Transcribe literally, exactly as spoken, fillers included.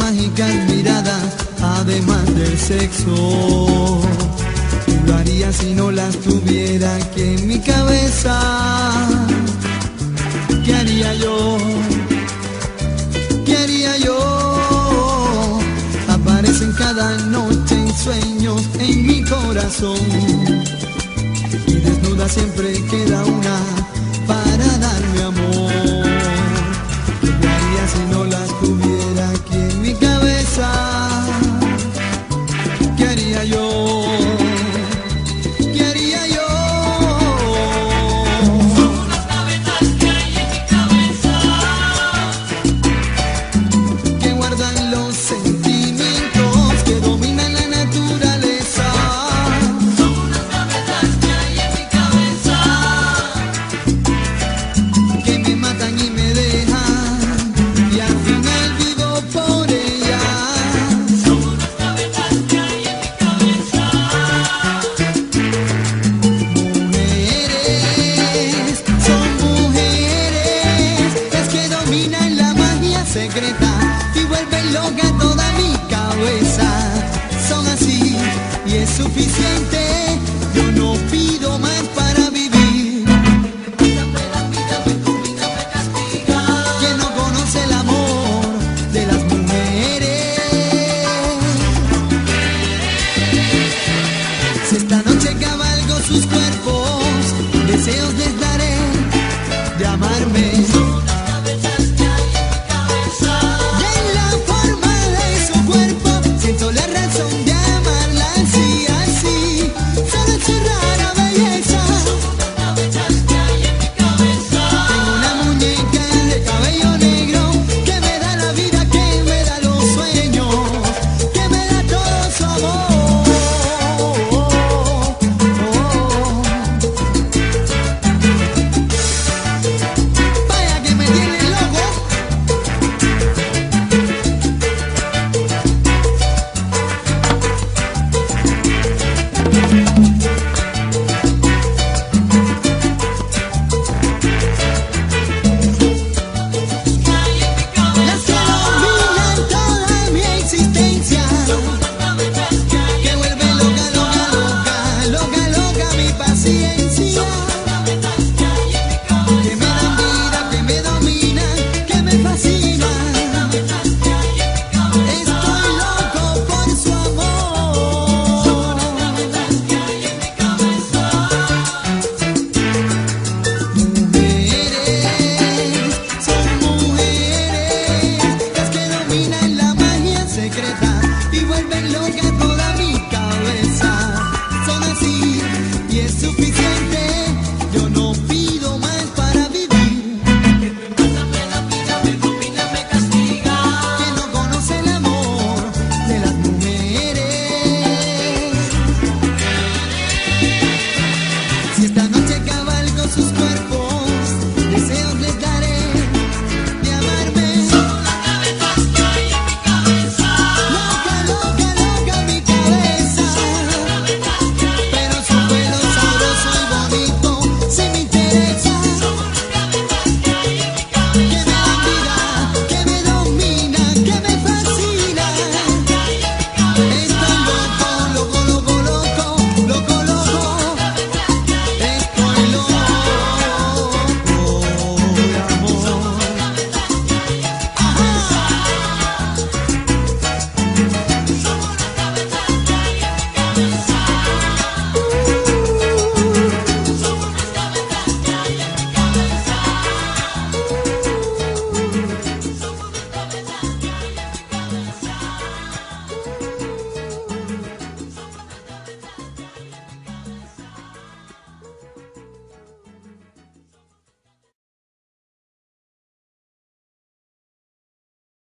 mágicas miradas, además del sexo. Lo haría si no las tuviera aquí en mi cabeza. ¿Qué haría yo? ¿Qué haría yo? Aparecen cada noche en sueños en mi corazón, y desnuda siempre queda una para darme amor. ¿Qué haría si no las tuviera aquí en mi cabeza? ¿Qué haría yo? ¿Qué haría yo? Son unas gavetas que hay en mi cabeza, Que guardan los sentimientos que dominan la naturaleza. son unas gavetas que hay en mi cabeza, Que me matan y me dejan, y al final vivo por ellas. son unas gavetas que hay en mi cabeza. Mujeres, son mujeres, las que dominan la magia secreta y vuelven loca toda mi cabeza. Son así y es suficiente, yo no pido